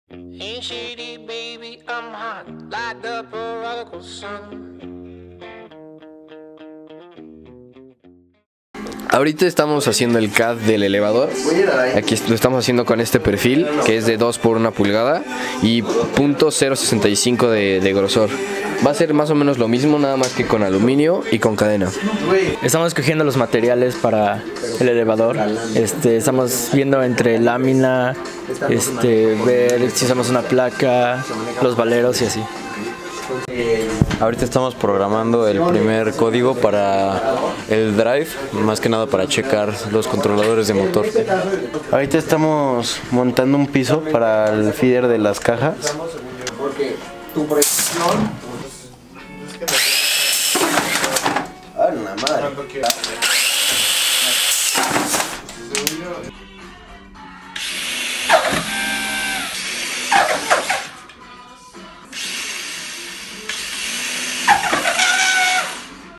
Ain't shady, baby, I'm hot, like the prodigal son. Ahorita estamos haciendo el CAD del elevador. Aquí lo estamos haciendo con este perfil que es de 2 por 1 pulgada y .065 de grosor. Va a ser más o menos lo mismo, nada más que con aluminio y con cadena. Estamos escogiendo los materiales para el elevador. Estamos viendo entre lámina, ver si usamos una placa, los valeros y así. Ahorita estamos programando el primer código para el drive, más que nada para checar los controladores de motor. Ahorita estamos montando un piso para el feeder de las cajas. ¡Ah, la madre!